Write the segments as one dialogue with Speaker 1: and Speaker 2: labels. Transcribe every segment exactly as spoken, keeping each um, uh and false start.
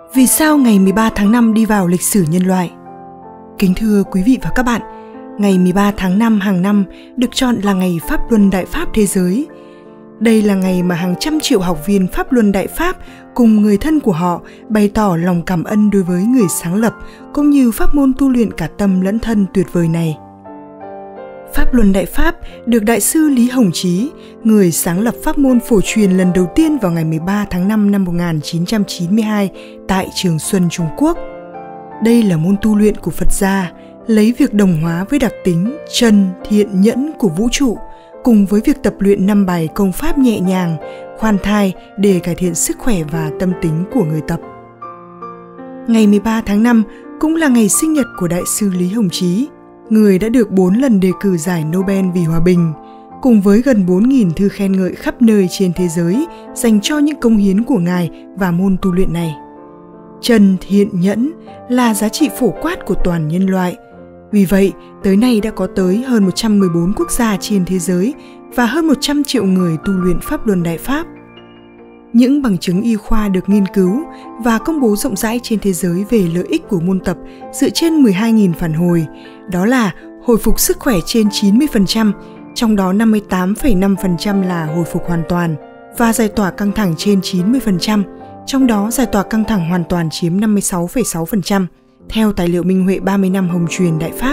Speaker 1: Vì sao ngày mười ba tháng năm đi vào lịch sử nhân loại? Kính thưa quý vị và các bạn, ngày mười ba tháng năm hàng năm được chọn là ngày Pháp Luân Đại Pháp thế giới. Đây là ngày mà hàng trăm triệu học viên Pháp Luân Đại Pháp cùng người thân của họ bày tỏ lòng cảm ân đối với người sáng lập cũng như pháp môn tu luyện cả tâm lẫn thân tuyệt vời này. Pháp Luân Đại Pháp được Đại sư Lý Hồng Chí, người sáng lập pháp môn phổ truyền lần đầu tiên vào ngày mười ba tháng năm năm một nghìn chín trăm chín mươi hai tại Trường Xuân, Trung Quốc. Đây là môn tu luyện của Phật gia, lấy việc đồng hóa với đặc tính chân, thiện, nhẫn của vũ trụ, cùng với việc tập luyện năm bài công pháp nhẹ nhàng, khoan thai để cải thiện sức khỏe và tâm tính của người tập. Ngày mười ba tháng năm cũng là ngày sinh nhật của Đại sư Lý Hồng Chí, người đã được bốn lần đề cử giải Nobel vì hòa bình, cùng với gần bốn nghìn thư khen ngợi khắp nơi trên thế giới dành cho những công hiến của Ngài và môn tu luyện này. Chân, thiện, nhẫn là giá trị phổ quát của toàn nhân loại. Vì vậy, tới nay đã có tới hơn một trăm mười bốn quốc gia trên thế giới và hơn một trăm triệu người tu luyện Pháp Luân Đại Pháp. Những bằng chứng y khoa được nghiên cứu và công bố rộng rãi trên thế giới về lợi ích của môn tập dựa trên mười hai nghìn phản hồi, đó là hồi phục sức khỏe trên chín mươi phần trăm, trong đó năm mươi tám phẩy năm phần trăm là hồi phục hoàn toàn, và giải tỏa căng thẳng trên chín mươi phần trăm, trong đó giải tỏa căng thẳng hoàn toàn chiếm năm mươi sáu phẩy sáu phần trăm, theo tài liệu minh huệ ba mươi năm hồng truyền Đại Pháp.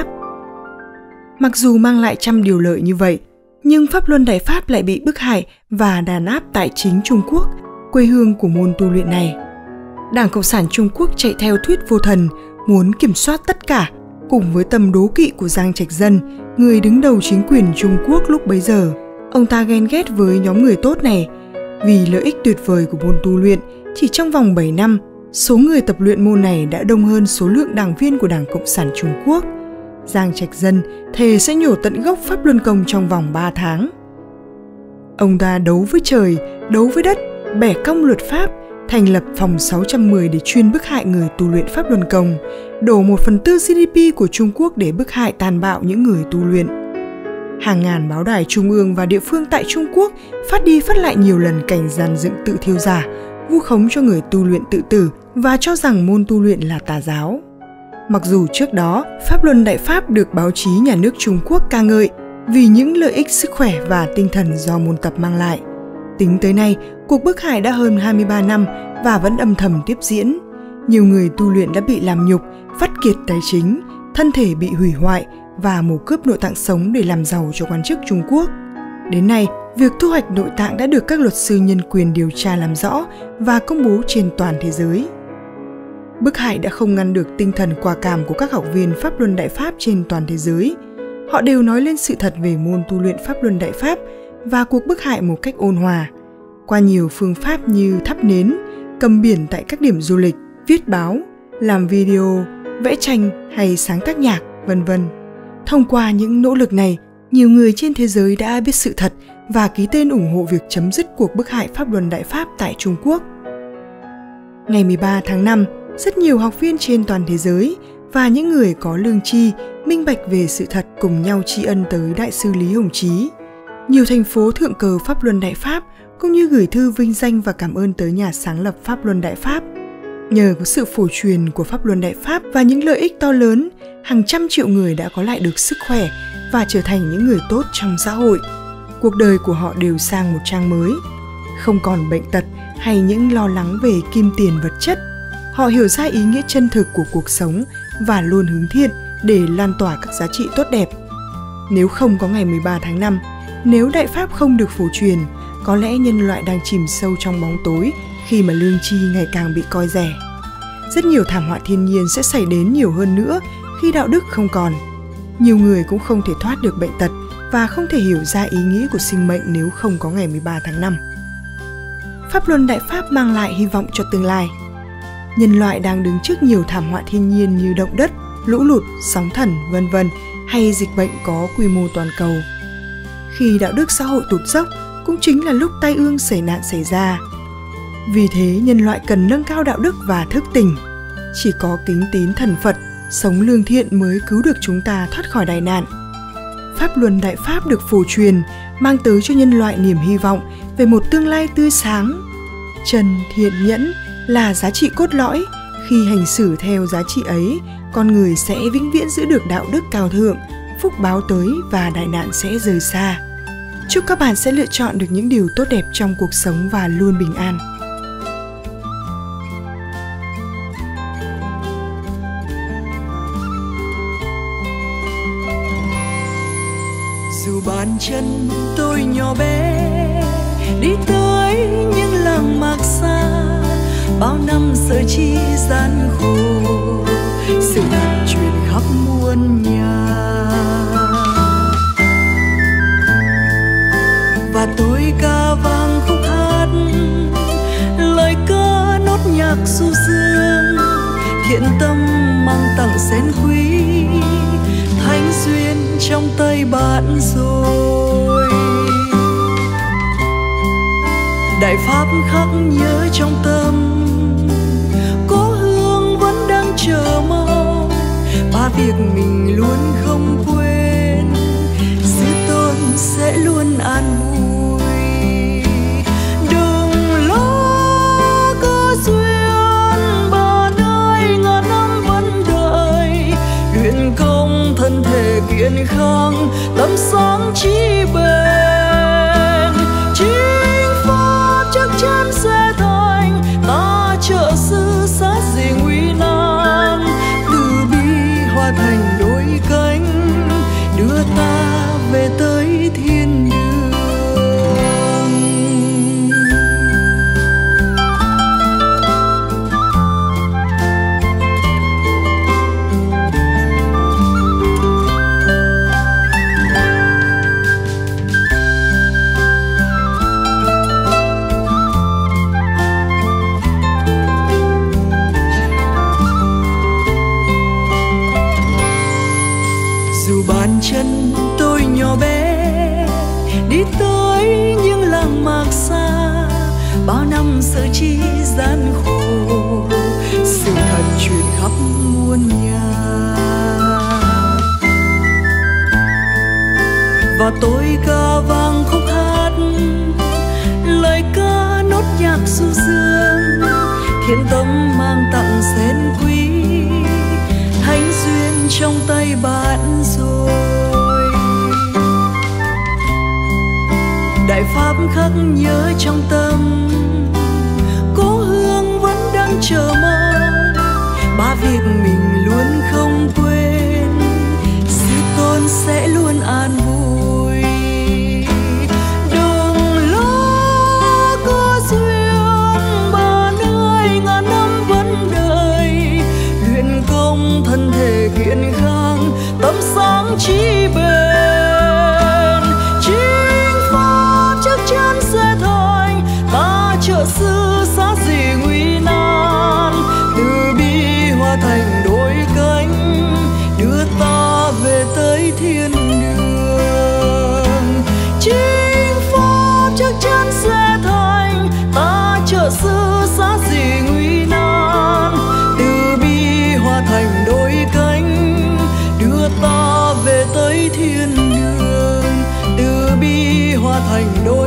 Speaker 1: Mặc dù mang lại trăm điều lợi như vậy, nhưng Pháp Luân Đại Pháp lại bị bức hại và đàn áp tại chính Trung Quốc, quê hương của môn tu luyện này. Đảng Cộng sản Trung Quốc chạy theo thuyết vô thần, muốn kiểm soát tất cả, cùng với tầm đố kỵ của Giang Trạch Dân, người đứng đầu chính quyền Trung Quốc lúc bấy giờ. Ông ta ghen ghét với nhóm người tốt này. Vì lợi ích tuyệt vời của môn tu luyện, chỉ trong vòng bảy năm, số người tập luyện môn này đã đông hơn số lượng đảng viên của Đảng Cộng sản Trung Quốc. Giang Trạch Dân thề sẽ nhổ tận gốc Pháp Luân Công trong vòng ba tháng. Ông ta đấu với trời, đấu với đất, bẻ cong luật pháp, thành lập phòng sáu trăm mười để chuyên bức hại người tu luyện Pháp Luân Công, đổ một phần tư giê đê pê của Trung Quốc để bức hại tàn bạo những người tu luyện. Hàng ngàn báo đài trung ương và địa phương tại Trung Quốc phát đi phát lại nhiều lần cảnh dàn dựng tự thiêu giả, vu khống cho người tu luyện tự tử và cho rằng môn tu luyện là tà giáo. Mặc dù trước đó, Pháp Luân Đại Pháp được báo chí nhà nước Trung Quốc ca ngợi vì những lợi ích sức khỏe và tinh thần do môn tập mang lại. Tính tới nay, cuộc bức hại đã hơn hai mươi ba năm và vẫn âm thầm tiếp diễn. Nhiều người tu luyện đã bị làm nhục, vắt kiệt tài chính, thân thể bị hủy hoại và mổ cướp nội tạng sống để làm giàu cho quan chức Trung Quốc. Đến nay, việc thu hoạch nội tạng đã được các luật sư nhân quyền điều tra làm rõ và công bố trên toàn thế giới. Bức hại đã không ngăn được tinh thần quả cảm của các học viên Pháp Luân Đại Pháp trên toàn thế giới. Họ đều nói lên sự thật về môn tu luyện Pháp Luân Đại Pháp và cuộc bức hại một cách ôn hòa, qua nhiều phương pháp như thắp nến, cầm biển tại các điểm du lịch, viết báo, làm video, vẽ tranh hay sáng tác nhạc, vân vân. Thông qua những nỗ lực này, nhiều người trên thế giới đã biết sự thật và ký tên ủng hộ việc chấm dứt cuộc bức hại Pháp Luân Đại Pháp tại Trung Quốc. Ngày mười ba tháng năm, rất nhiều học viên trên toàn thế giới và những người có lương tri, minh bạch về sự thật cùng nhau tri ân tới Đại sư Lý Hồng Chí. Nhiều thành phố thượng cờ Pháp Luân Đại Pháp cũng như gửi thư vinh danh và cảm ơn tới nhà sáng lập Pháp Luân Đại Pháp. Nhờ có sự phổ truyền của Pháp Luân Đại Pháp và những lợi ích to lớn, hàng trăm triệu người đã có lại được sức khỏe và trở thành những người tốt trong xã hội. Cuộc đời của họ đều sang một trang mới, không còn bệnh tật hay những lo lắng về kim tiền vật chất. Họ hiểu ra ý nghĩa chân thực của cuộc sống và luôn hướng thiện để lan tỏa các giá trị tốt đẹp. Nếu không có ngày mười ba tháng năm, nếu Đại Pháp không được phổ truyền, có lẽ nhân loại đang chìm sâu trong bóng tối khi mà lương tri ngày càng bị coi rẻ. Rất nhiều thảm họa thiên nhiên sẽ xảy đến nhiều hơn nữa khi đạo đức không còn. Nhiều người cũng không thể thoát được bệnh tật và không thể hiểu ra ý nghĩa của sinh mệnh nếu không có ngày mười ba tháng năm. Pháp Luân Đại Pháp mang lại hy vọng cho tương lai. Nhân loại đang đứng trước nhiều thảm họa thiên nhiên như động đất, lũ lụt, sóng thần, vân vân hay dịch bệnh có quy mô toàn cầu. Khi đạo đức xã hội tụt dốc cũng chính là lúc tai ương xảy nạn xảy ra. Vì thế nhân loại cần nâng cao đạo đức và thức tỉnh. Chỉ có kính tín thần Phật, sống lương thiện mới cứu được chúng ta thoát khỏi đại nạn. Pháp Luân Đại Pháp được phổ truyền, mang tới cho nhân loại niềm hy vọng về một tương lai tươi sáng. Trần, thiện, nhẫn là giá trị cốt lõi Khi hành xử theo giá trị ấy, con người sẽ vĩnh viễn giữ được đạo đức cao thượng, phúc báo tới và đại nạn sẽ rời xa. Chúc các bạn sẽ lựa chọn được những điều tốt đẹp trong cuộc sống và luôn bình an.
Speaker 2: Dù bàn chân tôi nhỏ bé đi tới những làng mạc xa, bao năm sợ chi gian khổ, sự thật truyền khắp muôn nhà. Và tôi ca vang khúc hát, lời ca nốt nhạc du dương, thiện tâm mang tặng sen quý, thánh duyên trong tay bạn rồi. Đại pháp khắc nhớ trong tâm, cố hương vẫn đang chờ mong, ba việc mình luôn không quên, sư tôn sẽ luôn an vui. Đừng lo cơ duyên, ba nơi ngàn năm vẫn đợi, luyện công thân thể kiên khang, tâm sáng trí bền. Chính pháp chắc chắn sẽ thành, ta trợ sư sát gì nguy nan, từ bi hóa thành đôi cánh, đưa ta về tới thiên đường. Dù bàn chân tôi nhỏ bé đi tới những làng mạc xa, bao năm sợ chi gian khổ, sự thật truyền khắp muôn nhà. Và tôi ca vang khúc hát, lời ca nốt nhạc du dương, thiện tâm mang tặng sen quý, thánh duyên trong tay bạn rồi. Đại pháp khắc nhớ trong tâm, cố hương vẫn đang chờ mong, ba việc mình luôn không quên, sư tôn sẽ luôn an vui. Đừng lo có duyên, ba nơi ngàn năm vẫn đợi, luyện công thân thể kiên khang, tâm sáng trí bền. Chính pháp chắc chắn sẽ thành, ta trợ sư sát gì nguy nan, từ bi hóa thành đôi cánh, đưa ta về tới thiên đường. Chính pháp chắc chắn sẽ thành, ta trợ sư sát gì nguy nan, từ bi hóa thành đôi cánh, đưa ta về tới thiên đường. Từ bi hóa thành đôi